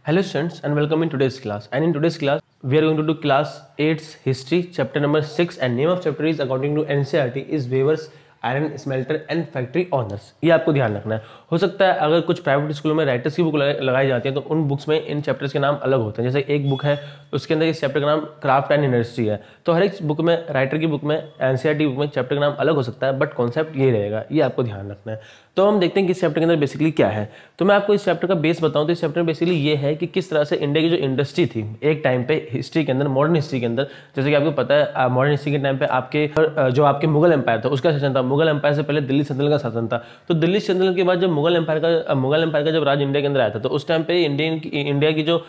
Hello students and welcome in today's class. And in today's class we are going to do class 8's history chapter number 6 and name of chapter is according to NCERT is Weavers iron smelter and factory owners. ये आपको ध्यान रखना है। हो सकता है अगर कुछ प्राइवेट स्कूलों में राइटर्स की बुक लगाई जाती है तो उन बुक्स में इन चैप्टर्स के नाम अलग होते हैं। जैसे एक बुक है उसके अंदर इस चैप्टर का नाम क्राफ्ट एंड इंडस्ट्री है, तो हर एक बुक में राइटर की बुक में एनसीईआरटी बुक में चैप्टर का नाम अलग हो सकता है, बट कॉन्सेप्ट ये रहेगा, ये आपको ध्यान रखना है। तो हम देखते हैं कि इस चैप्टर के अंदर बेसिकली क्या है। तो मैं आपको इस चैप्टर का बेस बताऊं तो इस चैप्टर में बेसिकली ये है कि किस तरह से इंडिया की जो इंडस्ट्री थी एक टाइम पे हिस्ट्री के अंदर, मॉडर्न हिस्ट्री के अंदर, जैसे कि आपको पता है मॉडर्न हिस्ट्री के टाइम पे आपके जो आपके मुगल एम्पायर था उसका शासन था। मुगल एम्पायर से पहले दिल्ली सल्तनत का शासन था। तो दिल्ली सल्तनत के बाद जब मुगल एम्पायर का जब राज इंडिया के अंदर आया था तो उस टाइम पे इंडिया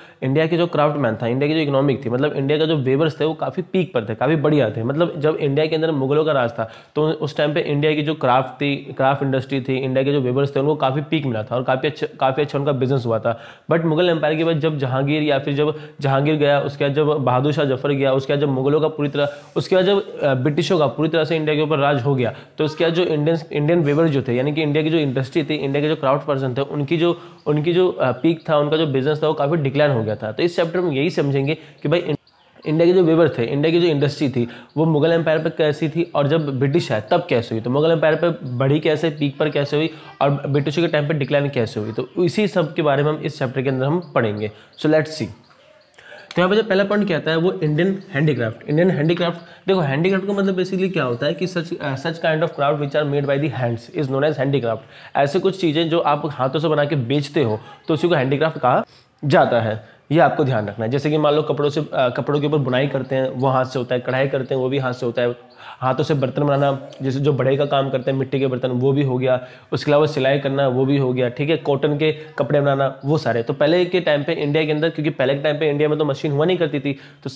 की जो क्राफ्टमैन था, इंडिया की जो इकोनॉमिक थी, मतलब इंडिया का जो वेवर्स थे वो काफी पीक पर थे, काफी बढ़िया थे। मतलब जब इंडिया के अंदर मुगलों का राज था तो उस टाइम पे इंडिया की जो क्राफ्ट इंडस्ट्री थी, इंडिया के जो वेवर्स थे उनको काफी पीक मिला था और काफी अच्छा उनका बिजनेस हुआ था। बट मुगल एम्पायर के बाद जब जहांगीर या फिर जब जहांगीर गया, उसके बाद जब बहादुर शाह जफर गया, उसके बाद जब मुगलों का पूरी तरह, उसके बाद जब ब्रिटिशों का पूरी तरह से इंडिया के ऊपर राज हो गया, तो उसके बाद जो इंडियन वेवर जो थे, यानी कि इंडिया की जो इंडस्ट्री थी, इंडिया के जो क्राफ्ट पर्सन थे, उनकी जो पीक था, उनका जो बिजनेस था वो काफी डिक्लाइन हो गया था। तो इस चैप्टर में यही समझेंगे कि भाई इंडिया के जो वेवर थे, इंडिया की जो इंडस्ट्री थी वो मुगल एम्पायर पर कैसी थी और जब ब्रिटिश आए तब कैसे हुई, तो मुगल एम्पायर पर बढ़ी कैसे, पीक पर कैसे हुई और ब्रिटिशों के टाइम पर डिक्लाइन कैसे हुई। तो इसी सब के बारे में हम इस चैप्टर के अंदर हम पढ़ेंगे। So let's see. तो यहाँ पर जो पहला पॉइंट क्या आता है वो इंडियन हैंडीक्राफ्ट। इंडियन हैंडीक्राफ्ट, देखो हैंडीक्राफ्ट का मतलब बेसिकली क्या होता है कि such kind of craft which are made by the hands is known as handicraft. ऐसे कुछ चीज़ें जो आप हाथों से बना के बेचते हो तो उसी को हैंडीक्राफ्ट कहा जाता है। ये आपको ध्यान रखना है। जैसे कि मान लो कपड़ों के ऊपर बुनाई करते हैं वो हाथ से होता है, कढ़ाई करते हैं वो भी हाथ से होता है, हाथों से बर्तन बनाना, जैसे जो बढ़ई का काम करते हैं मिट्टी के बर्तन वो भी हो गया, उसके अलावा सिलाई करना वो भी हो गया, ठीक है, कॉटन के कपड़े बनाना वो सारे। तो पहले के टाइम पे इंडिया के अंदर, क्योंकि पहले के टाइम पे इंडिया में तो मशीन हुआ नहीं करती थी, तो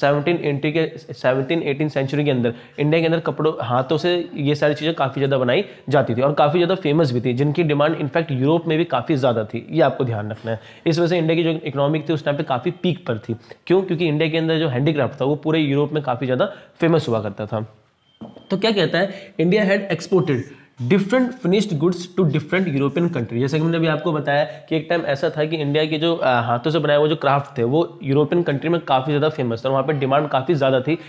17-18 सेंचुरी के अंदर इंडिया के अंदर कपड़ों हाथों से ये सारी चीज़ें काफ़ी ज़्यादा बनाई जाती थी और काफ़ी ज़्यादा फेमस भी थी, जिनकी डिमांड इनफैक्ट यूरोप में भी काफ़ी ज़्यादा थी। ये आपको ध्यान रखना है। इस वजह से इंडिया की जो इकोनॉमिक थी उस टाइम पे काफ़ी पीक पर थी। क्यों? क्योंकि इंडिया के अंदर जो हैंडीक्राफ्ट था वो पूरे यूरोप में काफ़ी ज़्यादा फेमस हुआ करता था। तो क्या कहता है, India had exported different finished goods to different European country. जैसे कि मैंने अभी आपको बताया कि एक टाइम ऐसा था कि इंडिया के जो हाथों से बनाए हुए जो क्राफ्ट थे वो यूरोपियन कंट्री में काफ़ी ज़्यादा फेमस था और वहाँ पे डिमांड काफ़ी ज़्यादा थी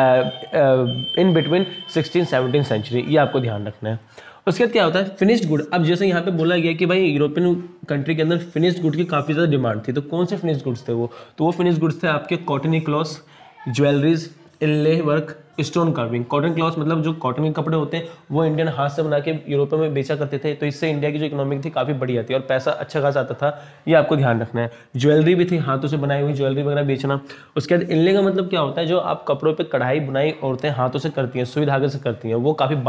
इन बिटवीन 16-17 सेंचुरी। ये आपको ध्यान रखना है। उसके बाद क्या होता है, फिनिश्ड गुड। अब जैसे यहाँ पे बोला गया कि भाई यूरोपियन कंट्री के अंदर फिनिश्ड गुड की काफ़ी ज़्यादा डिमांड थी, तो कौन से फिनिश्ड गुड्स थे वो? तो वो फिनिश्ड गुड्स थे आपके cottony clothes, jewelleries, inlay work, stone carving. Cotton cloth मतलब जो कॉटन के कपड़े होते हैं वो इंडियन हाथ से बना के यूरोप में बेचा करते थे, तो इससे इंडिया की जो इकोनॉमिक थी काफ़ी बढ़िया थी और पैसा अच्छा खासा आता था। ये आपको ध्यान रखना है। ज्वेलरी भी थी, हाथों से बनाई हुई ज्वेलरी वगैरह बेचना। उसके बाद इनले का मतलब क्या होता है, जो आप कपड़ों पे कढ़ाई बुनाई औरतें हाथों से करती हैं, सुई धागे से करती हैं, वो काफ़ी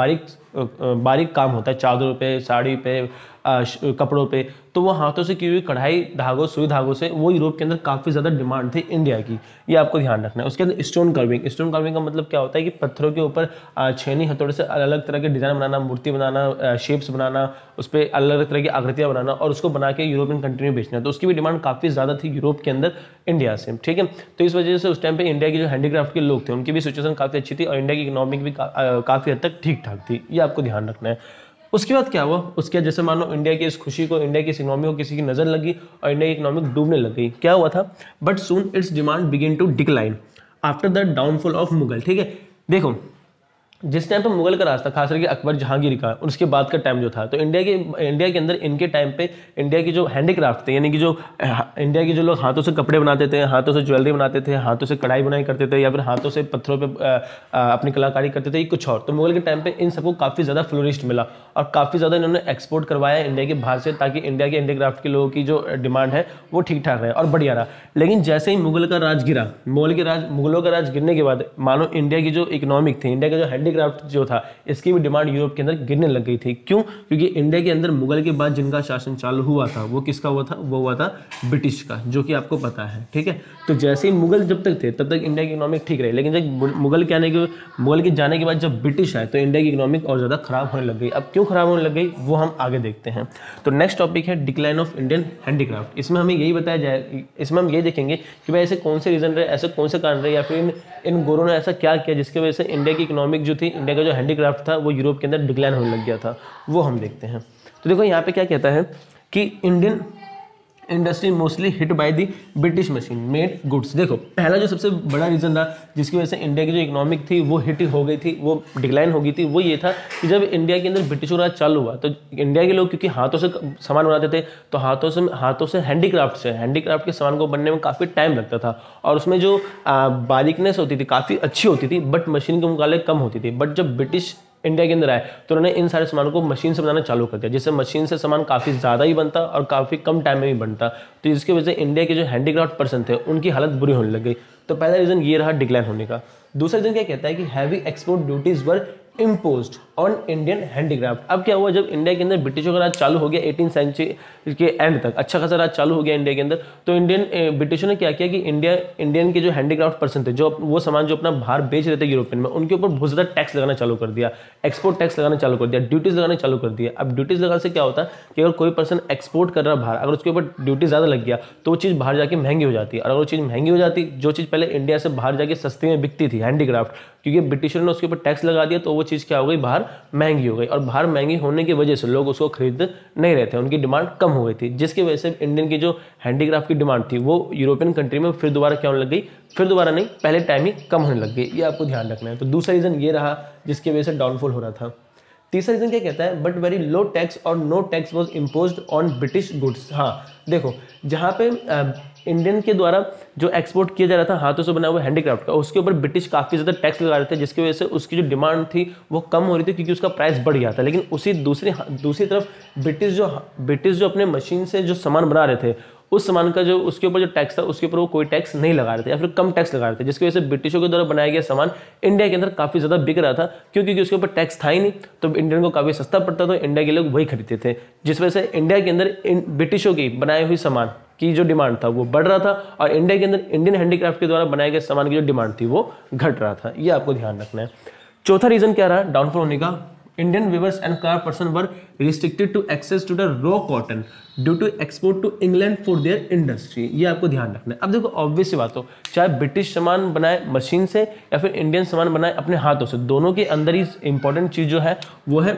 बारीक काम होता है, चादरों पे, साड़ी पे, कपड़ों पे, तो वो हाथों से की हुई कढ़ाई धागों, सुई धागों से, वो यूरोप के अंदर काफ़ी ज़्यादा डिमांड थी इंडिया की। ये आपको ध्यान रखना है। उसके बाद स्टोन कार्विंग। स्टोन कार्विंग का मतलब क्या होता है कि पत्थरों के ऊपर छेनी हथौड़े से अलग अलग तरह के डिज़ाइन बनाना, मूर्ति बनाना, शेप्स बनाना, उस पर अलग अलग तरह की आकृतियाँ बनाना और उसको बना के यूरोपियन कंट्री में बेचना। तो उसकी भी डिमांड काफ़ी ज़्यादा थी यूरोप के अंदर इंडिया से, ठीक है। तो इस वजह से उस टाइम पे इंडिया की जो हैंडीक्राफ्ट के लोग थे उनकी भी सिचुएशन काफ़ी अच्छी थी और इंडिया की इकोनॉमिक भी काफ़ी हद तक ठीक ठाक थी। ये आपको ध्यान रखना है। उसके बाद क्या हुआ, उसके बाद जैसे मान लो इंडिया की इस खुशी को, इंडिया की इस इकोनॉमी को किसी की नजर लगी और इंडिया की इकोनॉमिक डूबने लग गई। क्या हुआ था, but soon its demand begin to decline after the downfall of Mughal. ठीक है, देखो जिस टाइम पे मुगल का राज था, खास करके अकबर जहांगीर का, उसके बाद का टाइम जो था, तो इंडिया के अंदर इनके टाइम पे इंडिया की जो हैंडीक्राफ्ट थे, यानी कि जो इंडिया के जो लोग हाथों से कपड़े बनाते थे, हाथों से ज्वेलरी बनाते थे, हाथों से कढ़ाई बुनाई करते थे या फिर हाथों से पत्थरों पे अपनी कलाकारी करते थे, कुछ और, तो मुगल के टाइम पे इन सबको काफ़ी ज़्यादा फ्लोरिस्ट मिला और काफ़ी ज़्यादा इन्होंने एक्सपोर्ट करवाया इंडिया के बाहर से, ताकि इंडिया के हैंडीक्राफ्ट के लोगों की जो डिमांड है वो ठीक ठाक रहे और बढ़िया रहा। लेकिन जैसे ही मुगल का राज गिरा, मुगलों का राज गिरने के बाद मानो इंडिया की जो इकोनॉमिक थी, इंडिया का जो हैंडीक्राफ्ट जो था, इसकी भी डिमांड यूरोप के अंदर गिरने लग गई थी। क्यों? क्योंकि इंडिया के अंदर मुगल के बाद जिनका शासन चालू हुआ था वो किसका हुआ था? वो हुआ था ब्रिटिश का, जो कि आपको पता है, ठीक है। तो जैसे ही मुगल जब तक थे तब तक इंडिया की इकोनॉमिक ठीक रही, लेकिन जब मुगल के जाने के बाद जब ब्रिटिश आए तो इंडिया की इकोनॉमिक और ज़्यादा खराब होने लग गई। अब क्यों खराब होने लग गई वो हम आगे देखते हैं। तो नेक्स्ट टॉपिक है डिक्लाइन ऑफ इंडियन हैंडीक्राफ्ट। इसमें हमें यही बताया जाए, इसमें हम ये देखेंगे कि भाई ऐसे कौन से रीजन रहे, ऐसे कौन से कारण रहे, या फिर इन गोरों ने ऐसा क्या किया जिसकी वजह से इंडिया की इकोनॉमिक जो थी, इंडिया का जो हैंडीक्राफ्ट था वो यूरोप के अंदर डिक्लाइन होने लग गया था, वो हम देखते हैं। तो देखो यहाँ पे क्या कहता है कि industry mostly hit by the British machine made goods. देखो पहला जो सबसे बड़ा रीजन था जिसकी वजह से इंडिया की जो इकोनॉमिक थी वो हिट हो गई थी, वो डिक्लाइन हो गई थी, वो ये था कि जब इंडिया के अंदर ब्रिटिशों का राज चालू हुआ तो इंडिया के लोग क्योंकि हाथों से सामान बनाते थे तो हाथों से हैंडीक्राफ्ट के सामान को बनने में काफ़ी टाइम लगता था और उसमें जो बारीकनेस होती थी काफ़ी अच्छी होती थी, बट मशीन के मुकाबले कम होती थी। बट जब ब्रिटिश इंडिया के अंदर आए तो उन्होंने इन सारे सामानों को मशीन से बनाना चालू कर दिया, जिससे मशीन से सामान काफ़ी ज़्यादा ही बनता और काफ़ी कम टाइम में भी बनता। तो इसकी वजह से इंडिया के जो हैंडीक्राफ्ट पर्सन थे उनकी हालत बुरी होने लग गई। तो पहला रीज़न ये रहा डिक्लाइन होने का। दूसरा रीज़न क्या कहता है कि heavy export duties were imposed on Indian handicraft. अब क्या हुआ, जब इंडिया के अंदर ब्रिटिशों का राज चालू हो गया 18वीं सेंचुरी के एंड तक अच्छा खासा राज चालू हो गया इंडिया के अंदर, तो ब्रिटिशों ने क्या किया कि इंडियन के जो हैंडीक्राफ्ट पर्सन थे, जो वो सामान जो अपना बाहर बेच रहे थे यूरोपियन में, उनके ऊपर बहुत ज़्यादा टैक्स लगाना चालू कर दिया, एक्सपोर्ट टैक्स लगाना चालू कर दिया, ड्यूटीज़ लगाना चालू कर दिया। अब ड्यूटीज़ लगाने से क्या होता है कि अगर कोई पर्सन एक्सपोर्ट कर रहा है बाहर, अगर उसके ऊपर ड्यूटी ज़्यादा लग गया तो वो चीज़ बाहर जाके महंगी हो जाती है, और अगर वो चीज़ महंगी हो जाती, जो चीज़ पहले इंडिया से बाहर जाके सस्ती में बिकती थी हैंडीक्राफ्ट, क्योंकि ब्रिटिशर ने उसके ऊपर टैक्स लगा दिया तो वो चीज़ क्या हो गई, बाहर महंगी हो गई, और बाहर महंगी होने की वजह से लोग उसको खरीद नहीं रहे थे, उनकी डिमांड कम हो गई थी, जिसकी वजह से इंडियन की जो हैंडीक्राफ्ट की डिमांड थी वो यूरोपियन कंट्री में फिर दोबारा क्या होने लग गई, फिर दोबारा नहीं, पहले टाइम ही कम होने लग गई। ये आपको ध्यान रखना है। तो दूसरा रीज़न ये रहा जिसकी वजह से डाउनफॉल हो रहा था। तीसरा रीजन क्या कहता है, बट वेरी लो टैक्स और no tax was imposed on British goods. हाँ देखो, जहाँ पे इंडियन के द्वारा जो एक्सपोर्ट किया जा रहा था हाथों से बना हुआ हैंडीक्राफ्ट का, उसके ऊपर ब्रिटिश काफ़ी ज़्यादा टैक्स लगा रहे थे, जिसकी वजह से उसकी जो डिमांड थी वो कम हो रही थी क्योंकि उसका प्राइस बढ़ गया था। लेकिन उसी दूसरी तरफ ब्रिटिश जो अपने मशीन से जो सामान बना रहे थे, उस सामान का जो उसके ऊपर जो टैक्स था उसके ऊपर वो कोई टैक्स नहीं लगा रहे थे या फिर कम टैक्स लगा रहे थे, जिसकी वजह से ब्रिटिशों के द्वारा बनाया गया सामान इंडिया के अंदर काफ़ी ज़्यादा बिक रहा था, क्योंकि उसके ऊपर टैक्स था ही नहीं, तो इंडियन को काफ़ी सस्ता पड़ता, तो इंडिया के लोग वही खरीदते थे, जिस वजह से इंडिया के अंदर ब्रिटिशों की बनाई हुई सामान की जो डिमांड था वो बढ़ रहा था, और इंडिया के अंदर इंडियन हैंडीक्राफ्ट के द्वारा बनाए गए सामान की जो डिमांड थी वो घट रहा था। ये आपको ध्यान रखना है। चौथा रीज़न क्या रहा डाउनफॉल होने का, Indian weavers and craft person were restricted to access to the raw cotton due to export to England for their industry। ये आपको ध्यान रखना है। अब देखो ऑब्वियस सी बात हो, चाहे ब्रिटिश सामान बनाए मशीन से या फिर इंडियन सामान बनाए अपने हाथों से, दोनों के अंदर ही इंपॉर्टेंट चीज़ जो है वो है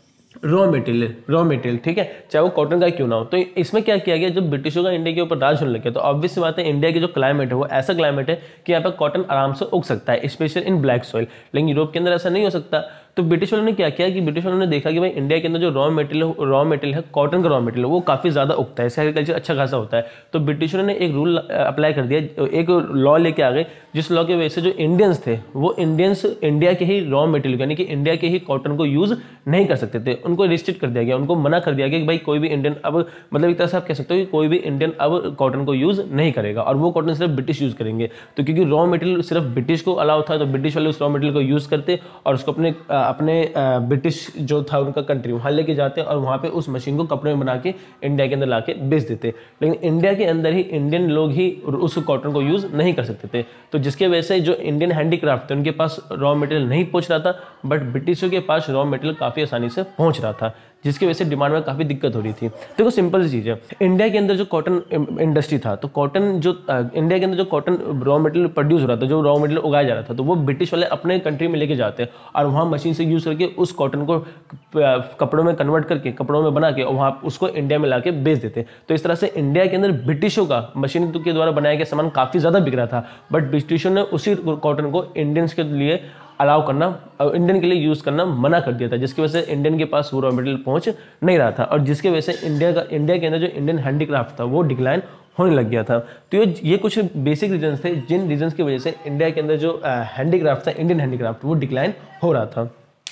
रॉ मटेरियल, ठीक है, चाहे वो कॉटन का क्यों ना हो। तो इसमें क्या किया गया, जब ब्रिटिशों का इंडिया के ऊपर राज होने लगा तो ऑब्वियस सी बात है इंडिया की जो क्लाइमेट है वो ऐसा क्लाइमेट है कि यहाँ पर कॉटन आराम से उग सकता है, स्पेशल इन ब्लैक सॉइल, लेकिन यूरोप के अंदर ऐसा नहीं हो सकता। तो ब्रिटिश वालों ने क्या किया कि ब्रिटिश वालों ने देखा कि भाई इंडिया के अंदर जो रॉ मटेरियल है कॉटन का रॉ मटेरियल वो काफ़ी ज़्यादा उगता है, इसका एग्रीकल्चर अच्छा खासा होता है। तो ब्रिटिशरों ने एक रूल अप्लाई कर दिया, एक लॉ लेके आ गए, जिस लॉ की वजह से जो इंडियंस थे वो इंडिया के ही रॉ मटेरियल यानी कि इंडिया के ही कॉटन को यूज़ नहीं कर सकते थे, उनको रिस्ट्रिक्ट कर दिया गया, उनको मना कर दिया गया कि भाई कोई भी इंडियन अब मतलब एक तरह से आप कह सकते हो कि कोई भी इंडियन अब कॉटन को यूज़ नहीं करेगा, और वो कॉटन सिर्फ ब्रिटिश यूज़ करेंगे। तो क्योंकि रॉ मटेरियल सिर्फ ब्रिटिश को अलाउ था, तो ब्रिटिश वाले उस रॉ मटेरियल को यूज़ करते और उसको अपने ब्रिटिश जो था उनका कंट्री वहाँ लेके जाते और वहाँ पे उस मशीन को कपड़े में बना के इंडिया के अंदर ला के बेच देते। लेकिन इंडिया के अंदर ही इंडियन लोग ही उस कॉटन को यूज़ नहीं कर सकते थे, तो जिसके वजह से जो इंडियन हैंडीक्राफ्ट थे उनके पास रॉ मटेरियल नहीं पहुँच रहा था, बट ब्रिटिशों के पास रॉ मटेरियल काफ़ी आसानी से पहुँच रहा था, जिसकी वजह से डिमांड में काफ़ी दिक्कत हो रही थी। देखो सिंपल सी चीज़ है, इंडिया के अंदर जो कॉटन इंडस्ट्री था, तो कॉटन जो इंडिया के अंदर जो कॉटन रॉ मटेरियल प्रोड्यूस हो रहा था, जो रॉ मटेरियल उगाया जा रहा था, तो वो ब्रिटिश वाले अपने कंट्री में लेके जाते और वहाँ मशीन से यूज़ करके उस कॉटन को कपड़ों में कन्वर्ट करके कपड़ों में बना के और वहाँ उसको इंडिया में ला के बेच देते। तो इस तरह से इंडिया के अंदर ब्रिटिशों का मशीन के द्वारा बनाया गया सामान काफ़ी ज़्यादा बिक रहा था, बट ब्रिटिशों ने उसी कॉटन को इंडियंस के लिए अलाउ करना, इंडियन के लिए यूज़ करना मना कर दिया था, जिसकी वजह से इंडियन के पास वो रॉ मटेरियल पहुंच नहीं रहा था, और जिसकी वजह से इंडिया के अंदर जो इंडियन हैंडीक्राफ्ट था वो डिक्लाइन होने लग गया था। तो ये कुछ बेसिक रीजंस थे जिन रीजंस की वजह से इंडिया के अंदर जो हैंडीक्राफ्ट था, इंडियन हैंडीक्राफ्ट, वो डिक्लाइन हो रहा था।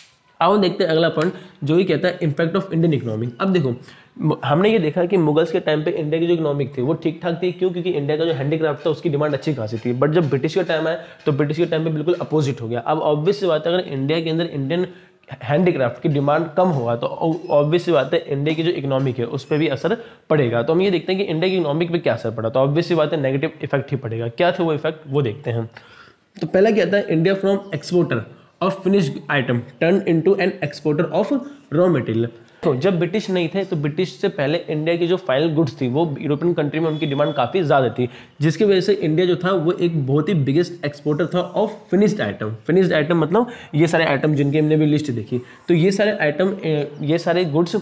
अब देखते हैं अगला पॉइंट जो ही कहता है इम्पैक्ट ऑफ इंडियन इकोनॉमी। अब देखो हमने ये देखा कि मुगल्स के टाइम पे इंडिया की जो इकोनॉमिक थी वो ठीक ठाक थी, क्यों? क्योंकि इंडिया का जो हैंडीक्राफ्ट था उसकी डिमांड अच्छी खासी थी, बट जब ब्रिटिश का टाइम आया तो ब्रिटिश के टाइम पे बिल्कुल अपोजिट हो गया। अब ऑब्वियस सी बात है, अगर इंडिया के अंदर इंडियन हैंडीक्राफ्ट की डिमांड कम होगा तो ऑब्वियस सी बात है इंडिया की जो इकोनॉमिक है उस पर भी असर पड़ेगा। तो हम ये देखते हैं कि इंडिया की इकोनॉमिक पे क्या असर पड़ा, तो ऑब्वियस सी बात है नेगेटिव इफेक्ट ही पड़ेगा। क्या थे वो इफेक्ट, वो देखते हैं। तो पहला क्या था, India from exporter of finished item turn into an exporter of raw material. तो जब ब्रिटिश नहीं थे तो ब्रिटिश से पहले इंडिया की जो फाइनल गुड्स थी वो यूरोपियन कंट्री में उनकी डिमांड काफ़ी ज़्यादा थी, जिसकी वजह से इंडिया जो था वो एक बहुत ही बिगेस्ट एक्सपोर्टर था of finished item. Finished item मतलब ये सारे आइटम जिनकी हमने भी लिस्ट देखी, तो ये सारे आइटम, ये सारे गुड्स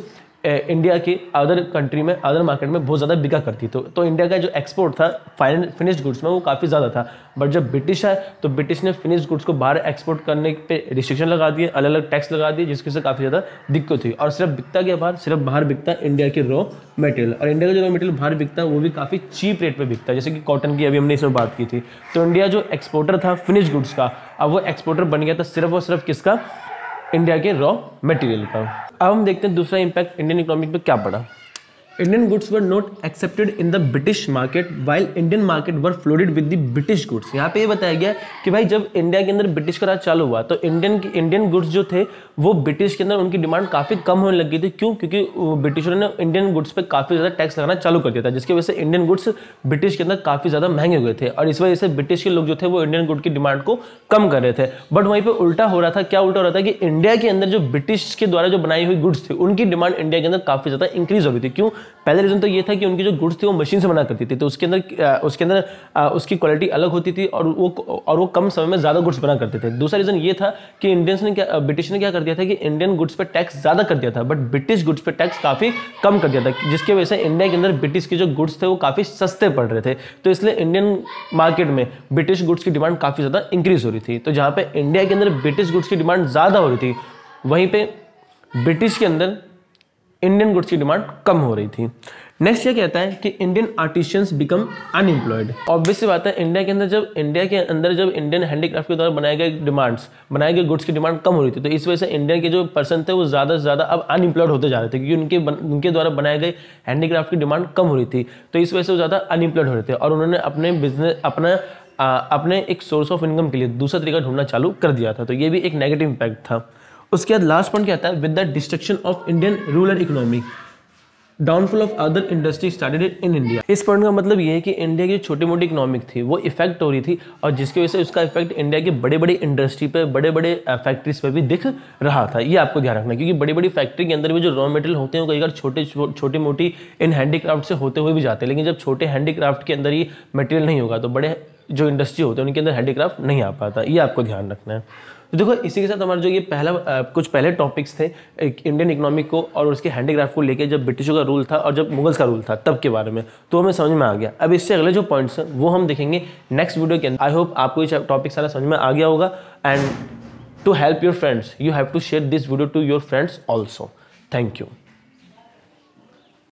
इंडिया के अदर कंट्री में, अदर मार्केट में बहुत ज़्यादा बिका करती। तो इंडिया का जो एक्सपोर्ट था फिनिश्ड गुड्स में वो काफ़ी ज़्यादा था। बट जब ब्रिटिश आए तो ब्रिटिश ने फिनिश्ड गुड्स को बाहर एक्सपोर्ट करने पे रिस्ट्रिक्शन लगा दिए, अलग अलग टैक्स लगा दिए, जिसकी वजह से काफ़ी ज़्यादा दिक्कत हुई। और सिर्फ बिकता क्या बाहर, सिर्फ बाहर बिकता इंडिया के रॉ मटेरियल। और इंडिया का जो रॉ मटेरियल बाहर बिकता है वो भी काफ़ी चीप रेट पे बिकता है, जैसे कि कॉटन की अभी हमने इसमें बात की थी। तो इंडिया जो एक्सपोर्टर था फिनिश्ड गुड्स का, अब वो एक्सपोर्टर बन गया था सिर्फ और सिर्फ किसका, इंडिया के रॉ मटेरियल का। अब हम देखते हैं दूसरा इंपैक्ट इंडियन इकोनॉमी पे क्या पड़ा। Indian goods were not accepted in the British market while Indian market were flooded with the British goods. यहाँ पे ये बताया गया कि भाई जब इंडिया के अंदर ब्रिटिश का राज चालू हुआ तो इंडियन गुड्स जो थे वो ब्रिटिश के अंदर उनकी डिमांड काफ़ी कम होने लगी थी। क्यों? क्योंकि ब्रिटिशरों ने इंडियन गुड्स पे काफ़ी ज़्यादा टैक्स लगाना चालू कर दिया था, जिसकी वजह से इंडियन गुड्स ब्रिटिश के अंदर काफ़ी ज़्यादा महंगे हुए थे। और इस वजह से ब्रिटिश के लोग जो थे वो इंडियन गुड की डिमांड को कम कर रहे थे। बट वहीं पर उल्टा हो रहा था। क्या उल्टा हो रहा था कि इंडिया के अंदर जो ब्रिटिश के द्वारा जो बनाई हुई गुड्स थी उनकी डिमांड इंडिया के अंदर काफ़ी ज़्यादा इंक्रीज हो रही थी। क्यों? पहले रीजन तो ये था कि उनकी जो गुड्स थी वो मशीन से बना करती थी, तो उसके अंदर उसकी क्वालिटी अलग होती थी और वो कम समय में ज़्यादा गुड्स बना करते थे। दूसरा रीज़न ये था कि ब्रिटिश ने क्या कर दिया था कि इंडियन गुड्स पे टैक्स ज़्यादा कर दिया था, बट ब्रिटिश गुड्स पे टैक्स काफ़ी कम कर दिया था, जिसकी वजह से इंडिया के अंदर ब्रिटिश के जो गुड्स थे वो काफ़ी सस्ते पड़ रहे थे। तो इसलिए इंडियन मार्केट में ब्रिटिश गुड्स की डिमांड काफ़ी ज़्यादा इंक्रीज हो रही थी। तो जहाँ पे इंडिया के अंदर ब्रिटिश गुड्स की डिमांड ज़्यादा हो रही थी, वहीं पर ब्रिटिश के अंदर इंडियन गुड्स की डिमांड कम हो रही थी। नेक्स्ट ये कहता है कि Indian artisans become unemployed. Obvious सी बात है, इंडिया के अंदर जब इंडियन हैंडीक्राफ्ट के द्वारा बनाए गए गुड्स की डिमांड कम हो रही थी, तो इस वजह से इंडिया के जो पर्सन थे वो ज़्यादा से ज़्यादा अब अनएम्प्लॉयड होते जा रहे थे, क्योंकि उनके द्वारा बनाए गए हैंडीक्राफ्ट की डिमांड कम हो रही थी। तो इस वजह से वो ज़्यादा अनएम्प्लॉयड हो रहे थे और उन्होंने अपने एक सोर्स ऑफ इनकम के लिए दूसरा तरीका ढूंढना चालू कर दिया था। तो ये भी एक नेगेटिव इम्पैक्ट था। उसके बाद लास्ट पॉइंट क्या आता है, with the destruction of Indian rural economy downfall of other industry started in India. इस पॉइंट का मतलब ये है कि इंडिया की छोटी मोटी इकोनॉमिक थी वो इफेक्ट हो रही थी, और जिसकी वजह से उसका इफेक्ट इंडिया के बड़े बड़े इंडस्ट्री पे, बड़े बड़े फैक्ट्रीज पे भी दिख रहा था। ये आपको ध्यान रखना है, क्योंकि बड़ी बड़ी फैक्ट्री के अंदर भी जो रॉ मटेरियल होते हैं वो कई बार छोटी मोटी इन हैंडीक्राफ्ट से होते हुए भी जाते हैं, लेकिन जब छोटे हैंडीक्राफ्ट के अंदर ही मटेरियल नहीं होगा तो बड़े जो इंडस्ट्री होते हैं उनके अंदर हैंडीक्राफ्ट नहीं आ पाता। ये आपको ध्यान रखना है। तो देखो, इसी के साथ हमारा जो ये कुछ पहले टॉपिक्स थे इंडियन इकोनॉमी को और उसके हैंडीक्राफ्ट को लेके, जब ब्रिटिशों का रूल था और जब मुगल्स का रूल था तब के बारे में, तो हमें समझ में आ गया। अब इससे अगले जो पॉइंट्स हैं वो हम देखेंगे नेक्स्ट वीडियो के अंदर। आई होप आपको ये टॉपिक सारा समझ में आ गया होगा। And to help your friends you have to share this video to your friends also. Thank you.